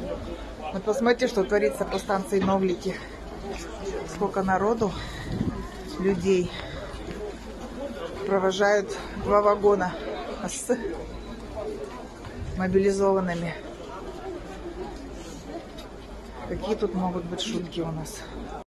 Вот посмотрите, что творится по станции Новлики. Сколько народу, людей. Провожают 2 вагона с мобилизованными. Какие тут могут быть шутки у нас?